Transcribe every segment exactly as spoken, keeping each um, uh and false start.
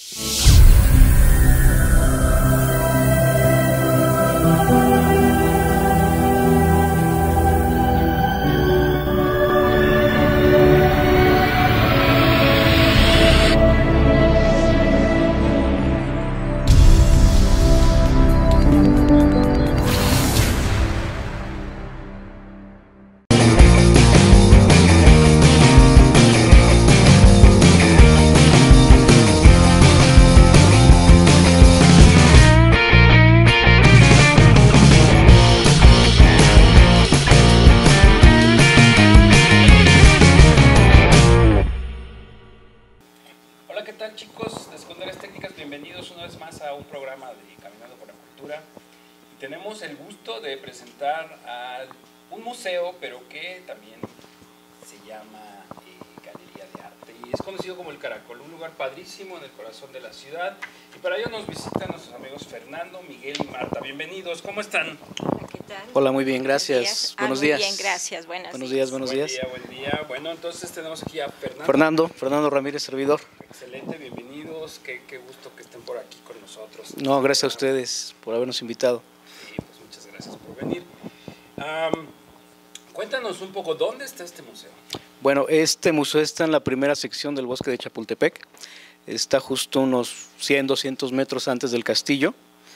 Tenemos el gusto de presentar a un museo, pero que también se llama eh, Galería de Arte y es conocido como El Caracol, un lugar padrísimo en el corazón de la ciudad. Y para ello nos visitan nuestros amigos Fernando, Miguel y Marta. Bienvenidos, ¿cómo están? Hola, ¿qué tal? Hola, muy bien, gracias. Ah, Buenos muy días. Bien, gracias. Buenos, buenos días. días. Buenos buen días, día, buen día. Bueno, entonces tenemos aquí a Fernando. Fernando, Fernando Ramírez, servidor. Excelente, bienvenidos. Qué, qué gusto que estén por aquí con nosotros. No, gracias a ustedes por habernos invitado. Sí, pues muchas gracias por venir. Um, cuéntanos un poco, ¿dónde está este museo? Bueno, este museo está en la primera sección del bosque de Chapultepec. Está justo unos cien, doscientos metros antes del castillo.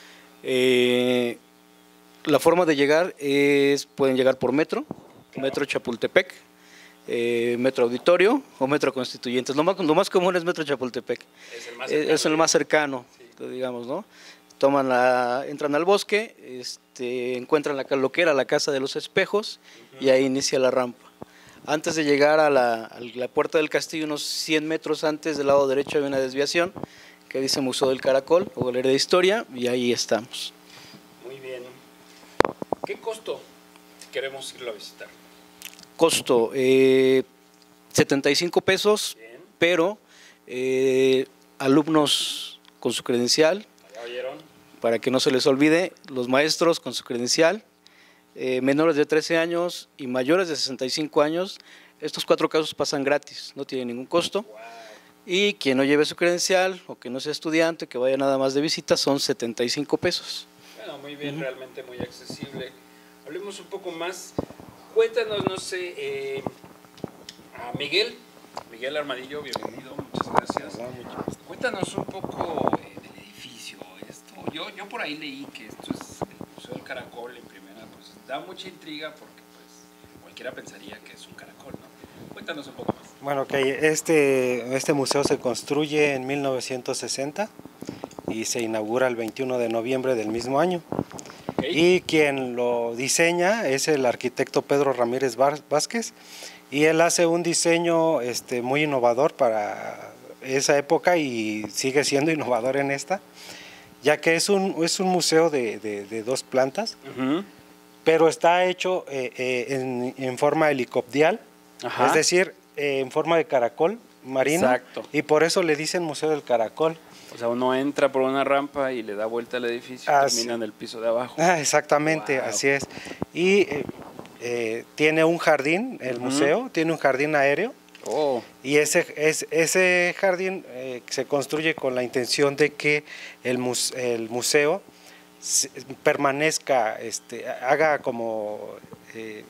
Eh, la forma de llegar es, pueden llegar por metro, claro. Metro Chapultepec, eh, Metro Auditorio o Metro Constituyentes. Lo más, lo más común es Metro Chapultepec. Es el más cercano. Es el más cercano, sí. digamos, ¿no? Toman la, entran al bosque, este, encuentran la, lo que era la Casa de los Espejos, uh-huh. y ahí inicia la rampa. Antes de llegar a la, a la puerta del castillo, unos cien metros antes, del lado derecho hay una desviación que dice Museo del Caracol o Galería de Historia, y ahí estamos. Muy bien. ¿Qué costo si queremos irlo a visitar? Costo, eh, setenta y cinco pesos, bien. Pero eh, alumnos con su credencial, ¿oyeron? Para que no se les olvide, los maestros con su credencial, eh, menores de trece años y mayores de sesenta y cinco años, estos cuatro casos pasan gratis, no tienen ningún costo. Wow. Y quien no lleve su credencial o que no sea estudiante, que vaya nada más de visita, son setenta y cinco pesos. Bueno, muy bien, uh-huh. realmente muy accesible. Hablemos un poco más, cuéntanos, no sé, eh, a Miguel, Miguel Armadillo, bienvenido, muchas gracias. Hola, muchas. Cuéntanos un poco eh, del edificio, esto, yo, yo por ahí leí que esto es el Museo del Caracol en primera, pues da mucha intriga porque pues cualquiera pensaría que es un caracol, ¿no? Cuéntanos un poco más. Bueno, que okay, este, este museo se construye en mil novecientos sesenta y se inaugura el veintiuno de noviembre del mismo año. Okay. Y quien lo diseña es el arquitecto Pedro Ramírez Vázquez, y él hace un diseño este, muy innovador para esa época y sigue siendo innovador en esta, ya que es un, es un museo de, de, de dos plantas, uh-huh. pero está hecho eh, eh, en, en forma helicopdial, ajá. es decir, eh, en forma de caracol marino. Exacto. Y por eso le dicen Museo del Caracol. O sea, uno entra por una rampa y le da vuelta al edificio y así. termina en el piso de abajo. Ah, exactamente, wow. así es. Y eh, eh, tiene un jardín, el uh-huh. museo, tiene un jardín aéreo. Oh. Y ese, es, ese jardín eh, se construye con la intención de que el, muse, el museo se, permanezca, este, haga como, eh,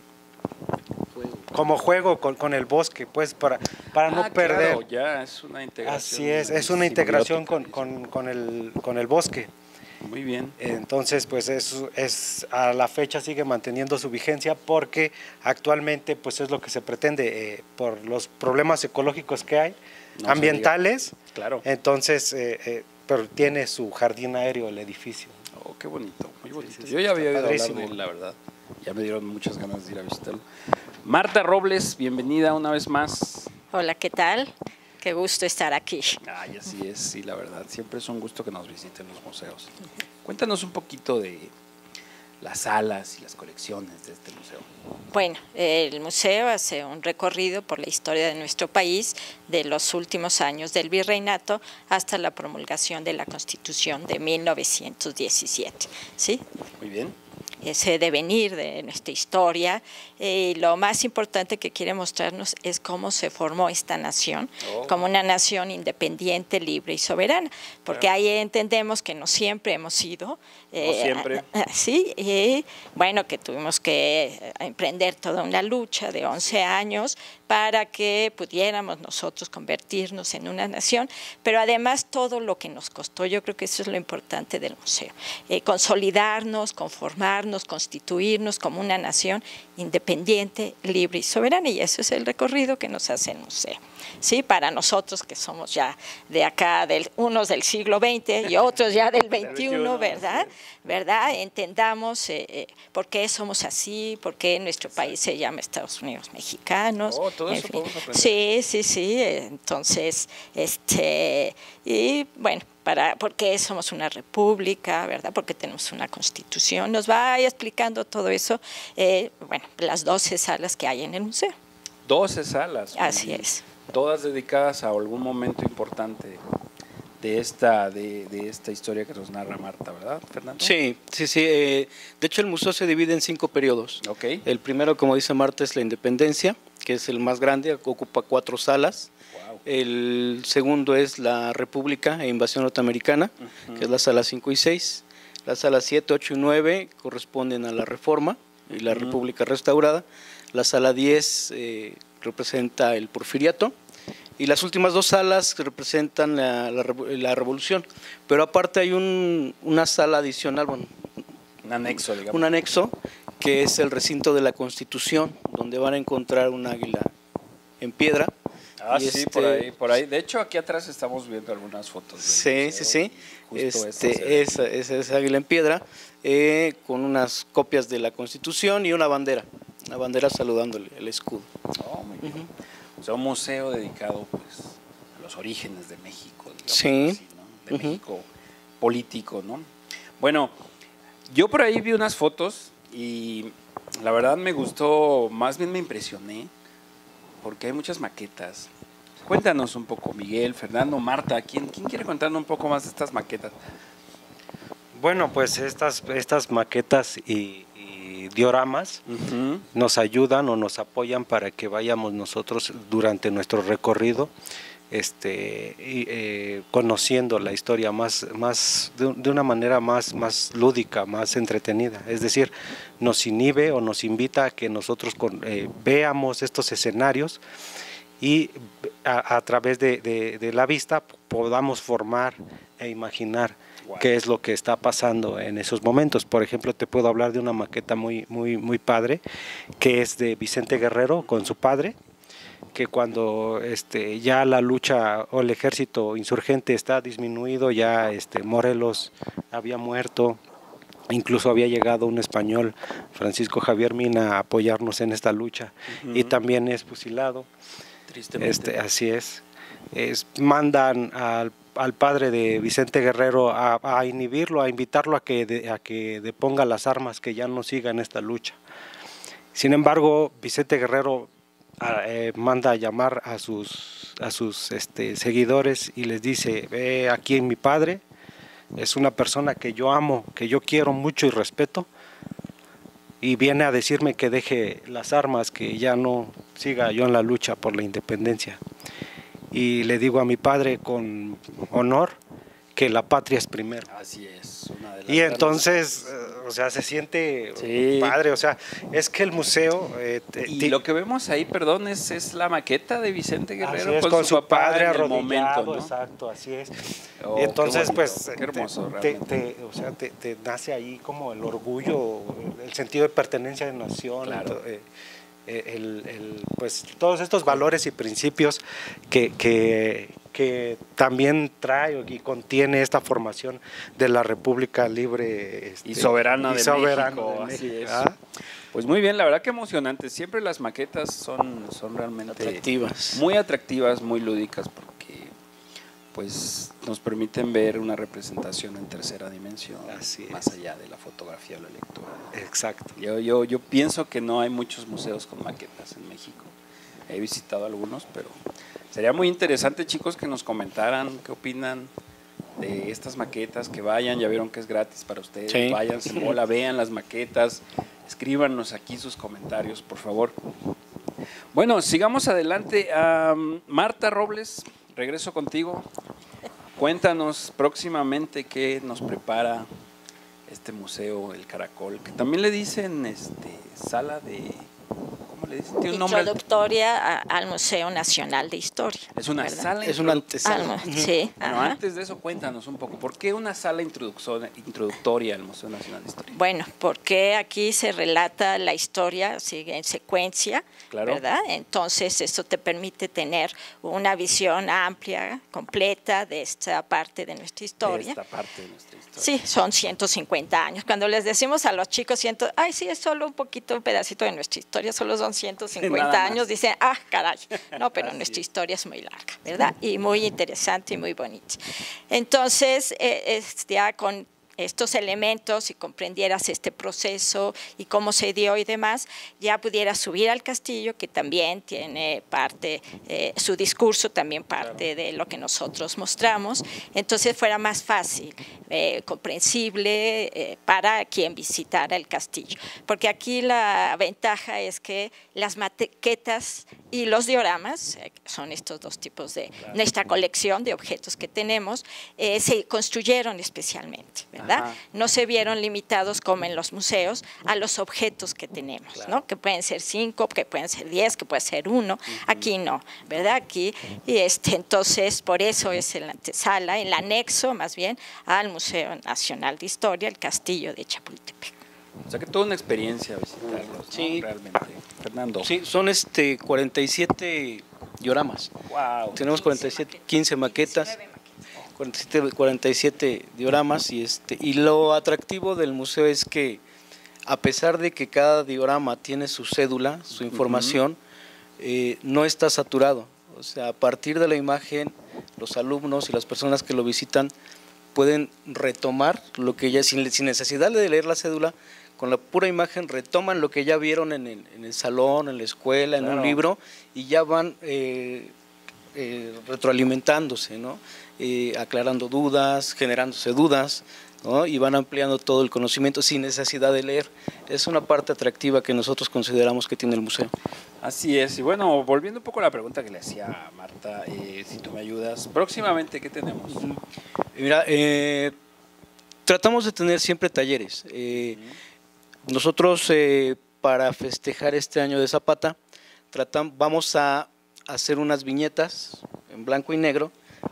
como juego con, con el bosque, pues para, para ah, no perder. Claro, ya es una integración. Así es, es una integración con, con, con, el, con el bosque. Muy bien. Entonces, pues es, es a la fecha sigue manteniendo su vigencia porque actualmente pues es lo que se pretende eh, por los problemas ecológicos que hay, no ambientales. Claro. Entonces, eh, eh, pero tiene su jardín aéreo el edificio. Oh, qué bonito, muy bonito. Sí, sí, Yo ya había oído hablar de él, la verdad. Ya me dieron muchas ganas de ir a visitarlo. Marta Robles, bienvenida una vez más. Hola, ¿qué tal? Qué gusto estar aquí. Ay, así es, sí, la verdad. Siempre es un gusto que nos visiten los museos. Cuéntanos un poquito de las salas y las colecciones de este museo. Bueno, el museo hace un recorrido por la historia de nuestro país de los últimos años del virreinato hasta la promulgación de la Constitución de mil novecientos diecisiete. ¿Sí? Muy bien. ese devenir de nuestra historia. Y lo más importante que quiere mostrarnos es cómo se formó esta nación, oh. como una nación independiente, libre y soberana, porque claro. ahí entendemos que no siempre hemos sido. Eh, no siempre. Sí, y bueno, que tuvimos que emprender toda una lucha de once años para que pudiéramos nosotros convertirnos en una nación, pero además todo lo que nos costó, yo creo que eso es lo importante del museo, eh, consolidarnos, conformarnos, constituirnos como una nación independiente, libre y soberana, y eso es el recorrido que nos hace el museo. Sí, para nosotros que somos ya de acá, del, unos del siglo veinte y otros ya del veintiuno, ¿verdad? ¿verdad? Entendamos eh, eh, por qué somos así, por qué nuestro país se llama Estados Unidos Mexicanos. Oh, todo en eso fin. podemos aprender. Sí, sí, sí. Entonces, este, y bueno, para, por qué somos una república, ¿verdad? Porque tenemos una constitución. Nos va explicando todo eso, eh, bueno, las doce salas que hay en el museo. doce salas. Así es. Todas dedicadas a algún momento importante de esta, de, de esta historia que nos narra Marta, ¿verdad, Fernando? Sí, sí, sí. Eh, de hecho, el museo se divide en cinco periodos. Okay. El primero, como dice Marta, es la independencia, que es el más grande, ocupa cuatro salas. Wow. El segundo es la República e Invasión Norteamericana, uh-huh. que es la sala cinco y seis. Las salas siete, ocho y nueve corresponden a la Reforma y la uh-huh. República restaurada. La sala diez eh, representa el Porfiriato. Y las últimas dos salas representan la, la, la Revolución, pero aparte hay un, una sala adicional, bueno, un anexo, digamos. Un anexo que es el recinto de la Constitución, donde van a encontrar un águila en piedra. Ah, y sí, este, por ahí, por ahí. De hecho, aquí atrás estamos viendo algunas fotos. Sí, sí, sí. Este, esa, esa es águila en piedra, eh, con unas copias de la Constitución y una bandera, una bandera saludándole el escudo. Oh, muy bien. Uh-huh. O sea, un museo dedicado pues a los orígenes de México, digamos sí. así, ¿no? De uh-huh. México político, ¿no? Bueno, yo por ahí vi unas fotos y la verdad me gustó, más bien me impresioné, porque hay muchas maquetas. Cuéntanos un poco, Miguel, Fernando, Marta, ¿quién, quién quiere contarnos un poco más de estas maquetas? Bueno, pues estas, estas maquetas y dioramas uh-huh. nos ayudan o nos apoyan para que vayamos nosotros durante nuestro recorrido este, y, eh, conociendo la historia más, más de, de una manera más, más lúdica, más entretenida. Es decir, nos inhibe o nos invita a que nosotros con, eh, veamos estos escenarios y a, a través de, de, de la vista podamos formar e imaginar qué es lo que está pasando en esos momentos. Por ejemplo, te puedo hablar de una maqueta muy, muy, muy padre, que es de Vicente Guerrero con su padre, que cuando este, ya la lucha o el ejército insurgente está disminuido, ya este, Morelos había muerto, incluso había llegado un español, Francisco Javier Mina, a apoyarnos en esta lucha, uh-huh. y también es fusilado. Tristemente. Este, así es. es mandan al al padre de Vicente Guerrero a, a inhibirlo, a invitarlo a que, de, a que deponga las armas, que ya no siga en esta lucha. Sin embargo, Vicente Guerrero a, eh, manda a llamar a sus, a sus este, seguidores y les dice, ve aquí mi padre, es una persona que yo amo, que yo quiero mucho y respeto, y viene a decirme que deje las armas, que ya no siga yo en la lucha por la independencia. Y le digo a mi padre con honor que la patria es primero. Así es. Una de las y entonces, uh, o sea, se siente sí. padre, o sea, es que el museo... Eh, y lo que vemos ahí, perdón, es, es la maqueta de Vicente Guerrero es, con, con su, su padre en el arrodillado, momento, ¿no? Exacto, así es. Oh, y entonces, qué bonito, pues, qué hermoso, te, te, o sea, te, te nace ahí como el orgullo, el sentido de pertenencia de nación, claro. eh, El, el, pues todos estos valores y principios que, que, que también trae y contiene esta formación de la República Libre este, y Soberana, y de, soberana México, de México. Así es. ¿Ah? Pues muy bien, la verdad que emocionante. Siempre las maquetas son, son realmente atractivas, muy atractivas, muy lúdicas, porque pues nos permiten ver una representación en tercera dimensión, así más es. allá de la fotografía o la lectura. Exacto. Yo, yo, yo pienso que no hay muchos museos con maquetas en México. He visitado algunos, pero sería muy interesante, chicos, que nos comentaran qué opinan de estas maquetas, que vayan, ya vieron que es gratis para ustedes, sí. vayan, se bola, vean las maquetas, escríbanos aquí sus comentarios, por favor. Bueno, sigamos adelante. Um, Marta Robles, regreso contigo. Cuéntanos próximamente qué nos prepara este museo, el Caracol, que también le dicen este, sala de... ¿Cómo le dicen? Tiene un nombre. Introductoria a, al Museo Nacional de Historia. Es una ¿verdad? sala. Es una antesala. Almo, sí, Bueno, ajá. antes de eso cuéntanos un poco, ¿por qué una sala introductoria al Museo Nacional de Historia? Bueno, porque aquí se relata la historia, sigue en secuencia, Claro. ¿verdad? Entonces, esto te permite tener una visión amplia, completa de esta parte de nuestra historia. De esta parte de nuestra historia. Sí, son ciento cincuenta años. Cuando les decimos a los chicos, ciento, ay, sí, es solo un poquito, un pedacito de nuestra historia, solo son ciento cincuenta Nada más. años, dicen, ah, caray. No, pero Así nuestra es. historia es muy larga, ¿verdad? Y muy interesante y muy bonita. Entonces, eh, es ya con estos elementos, si comprendieras este proceso y cómo se dio y demás, ya pudieras subir al castillo, que también tiene parte, eh, su discurso también parte de lo que nosotros mostramos, entonces fuera más fácil, eh, comprensible eh, para quien visitara el castillo. Porque aquí la ventaja es que las maquetas y los dioramas, eh, son estos dos tipos de Claro. nuestra colección de objetos que tenemos, eh, se construyeron especialmente, ¿verdad? Ajá. No se vieron limitados como en los museos a los objetos que tenemos, Claro. ¿no? Que pueden ser cinco, que pueden ser diez, que puede ser uno. Aquí no, ¿verdad? Aquí, y este, entonces, por eso es el antesala, el anexo más bien al Museo Nacional de Historia, el Castillo de Chapultepec. O sea que toda una experiencia visitarlos, ¿no? Sí. Realmente. Fernando. Sí, son este cuarenta y siete dioramas. Wow. Tenemos cuarenta y siete, quince maquetas, cuarenta y siete, cuarenta y siete dioramas y este y lo atractivo del museo es que a pesar de que cada diorama tiene su cédula, su información, eh, no está saturado. O sea, a partir de la imagen, los alumnos y las personas que lo visitan pueden retomar lo que ya, sin, sin necesidad de leer la cédula, con la pura imagen retoman lo que ya vieron en el, en el salón, en la escuela, en Claro. un libro, y ya van eh, eh, retroalimentándose, ¿no? Eh, aclarando dudas, generándose dudas, ¿no? Y van ampliando todo el conocimiento sin necesidad de leer. Es una parte atractiva que nosotros consideramos que tiene el museo. Así es. Y bueno, volviendo un poco a la pregunta que le hacía a Marta, eh, si tú me ayudas, próximamente, ¿qué tenemos? Mira, eh, tratamos de tener siempre talleres. Eh, nosotros, eh, para festejar este año de Zapata, tratam- vamos a hacer unas viñetas en blanco y negro,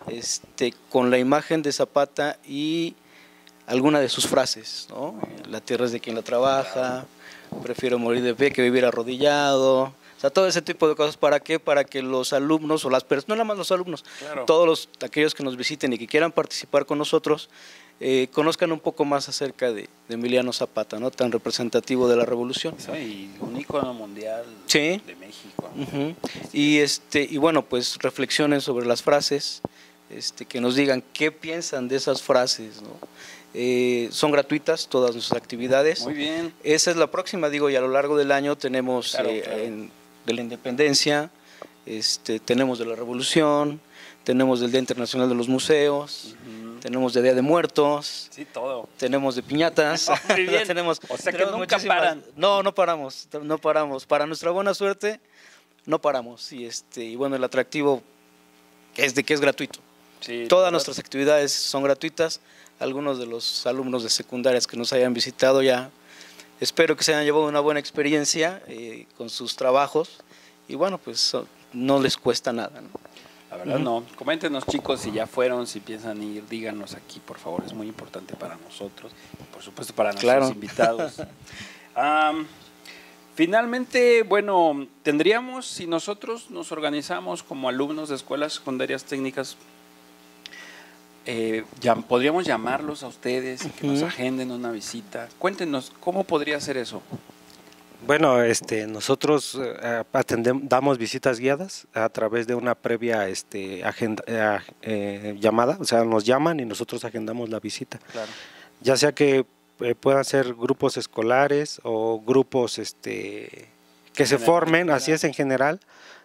este, con la imagen de Zapata y alguna de sus frases, ¿no? La tierra es de quien la trabaja, prefiero morir de pie que vivir arrodillado. O sea, todo ese tipo de cosas. ¿Para qué? Para que los alumnos o las personas, no nada más los alumnos, Claro. todos los, aquellos que nos visiten y que quieran participar con nosotros, eh, conozcan un poco más acerca de, de Emiliano Zapata, ¿no? Tan representativo de la revolución. Soy un ícono mundial Sí. de México. Ujú. Y este y bueno, pues reflexionen sobre las frases, este, que nos digan qué piensan de esas frases, ¿no? Eh, son gratuitas todas nuestras actividades. Muy bien. Esa es la próxima, digo, y a lo largo del año tenemos Claro, eh, claro. en- de la Independencia, este, tenemos de la Revolución, tenemos del Día Internacional de los Museos, Ujú. tenemos de Día de Muertos, Sí, todo. tenemos de piñatas. Muy bien. tenemos, O sea que tenemos nunca muchísimas- paran. No, no paramos, no paramos. Para nuestra buena suerte, no paramos. Y este, y bueno, el atractivo es de que es gratuito. Sí, Todas ¿verdad? nuestras actividades son gratuitas. Algunos de los alumnos de secundarias que nos hayan visitado ya, espero que se hayan llevado una buena experiencia eh, con sus trabajos. Y bueno, pues so- no les cuesta nada, ¿no? La verdad no. Coméntenos, chicos, si ya fueron, si piensan ir, díganos aquí, por favor. Es muy importante para nosotros y por supuesto para nuestros Claro. invitados. Am, finalmente, bueno, tendríamos, si nosotros nos organizamos como alumnos de escuelas secundarias técnicas, eh, ya, podríamos llamarlos a ustedes y que nos Ujú. agenden una visita. Cuéntenos, ¿cómo podría ser eso? Bueno, este, nosotros eh, atendem- damos visitas guiadas a través de una previa este, agenda, eh, eh, llamada, o sea, nos llaman y nosotros agendamos la visita. Claro. Ya sea que eh, puedan ser grupos escolares o grupos este, que se General, formen, claro. así es en general,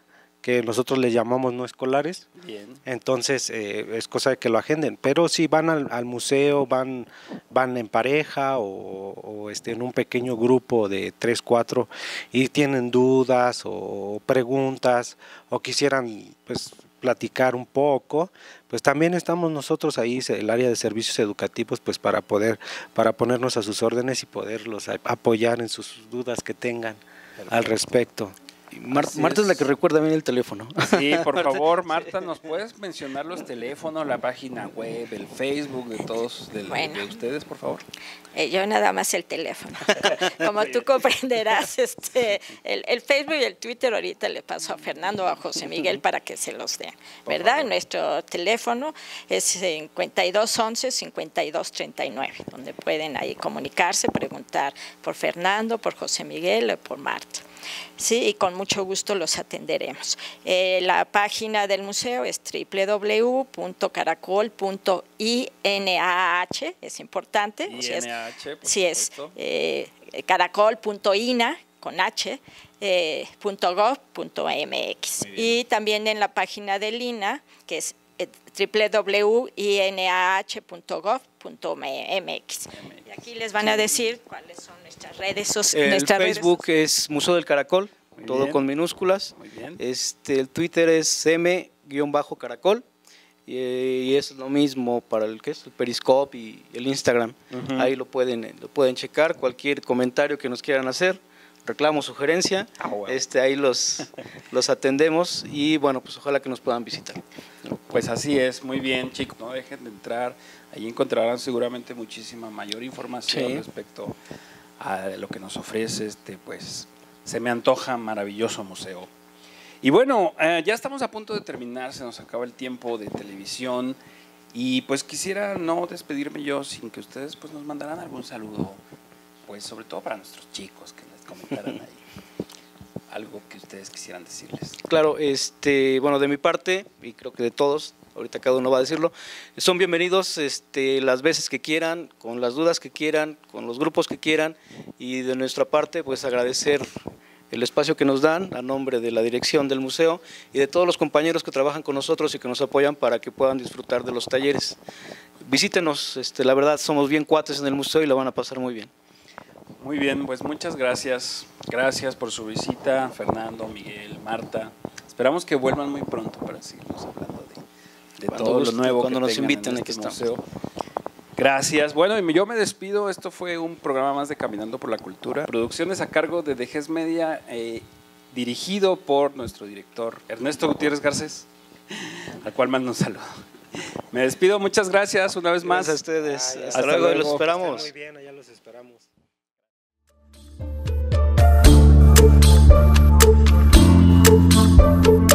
que nosotros les llamamos no escolares. Bien. Entonces eh, es cosa de que lo agenden, pero si van al, al museo, van, van en pareja o, o este, en un pequeño grupo de tres, cuatro y tienen dudas o preguntas o quisieran pues platicar un poco, pues también estamos nosotros ahí, el área de servicios educativos, pues para poder, para ponernos a sus órdenes y poderlos apoyar en sus dudas que tengan. Perfecto. Al respecto. Mar Marta es la que recuerda bien el teléfono. Sí, por favor, Marta, ¿nos puedes mencionar los teléfonos, la página web, el Facebook de todos, de, bueno, de ustedes, por favor? Eh, yo nada más el teléfono. Como tú comprenderás, este, el, el Facebook y el Twitter ahorita le paso a Fernando o a José Miguel para que se los den, ¿verdad? Nuestro teléfono es cincuenta y dos once, cincuenta y dos treinta y nueve, donde pueden ahí comunicarse, preguntar por Fernando, por José Miguel o por Marta. Sí, y con mucho gusto los atenderemos. Eh, la página del museo es doble u doble u doble u punto caracol punto i n a h, es importante. I N A H, si es, si es eh, caracol punto i n a con H, eh, punto gov punto m x. Y también en la página del I N A, que es doble u doble u doble u punto i n a h punto gov punto m x. Y aquí les van a decir cuáles son nuestras redes sociales. El nuestras Facebook redes es Museo del Caracol, muy todo bien, con minúsculas. Muy bien. Este, el Twitter es m guión bajo caracol y, y es lo mismo para el que es el Periscope y el Instagram. Uh-huh. Ahí lo pueden, lo pueden checar, cualquier comentario que nos quieran hacer, reclamo, sugerencia, ah, bueno. este, ahí los, los atendemos y bueno, pues ojalá que nos puedan visitar. Pues así es, muy bien, chicos, no dejen de entrar, ahí encontrarán seguramente muchísima mayor información sí. respecto a lo que nos ofrece este, pues se me antoja maravilloso museo. Y bueno, eh, ya estamos a punto de terminar, se nos acaba el tiempo de televisión y pues quisiera no despedirme yo sin que ustedes pues nos mandaran algún saludo, pues sobre todo para nuestros chicos, que les comentaran ahí algo que ustedes quisieran decirles. Claro, este, bueno, de mi parte, y creo que de todos, ahorita cada uno va a decirlo, son bienvenidos este, las veces que quieran, con las dudas que quieran, con los grupos que quieran, y de nuestra parte, pues agradecer el espacio que nos dan a nombre de la dirección del museo y de todos los compañeros que trabajan con nosotros y que nos apoyan para que puedan disfrutar de los talleres. Visítenos, este, la verdad somos bien cuates en el museo y la van a pasar muy bien. Muy bien, pues muchas gracias. Gracias por su visita, Fernando, Miguel, Marta. Esperamos que vuelvan muy pronto para seguirnos hablando de, de todo guste, lo nuevo cuando que nos inviten en este aquí museo. Gracias. Bueno, y yo me despido. Esto fue un programa más de Caminando por la Cultura. Producciones a cargo de D G E S Media, eh, dirigido por nuestro director Ernesto Gutiérrez Garcés, al cual mando un saludo. Me despido. Muchas gracias una vez más. Gracias a ustedes. Ay, hasta, hasta luego. luego. Los esperamos. Muy bien, allá los esperamos. Thank you.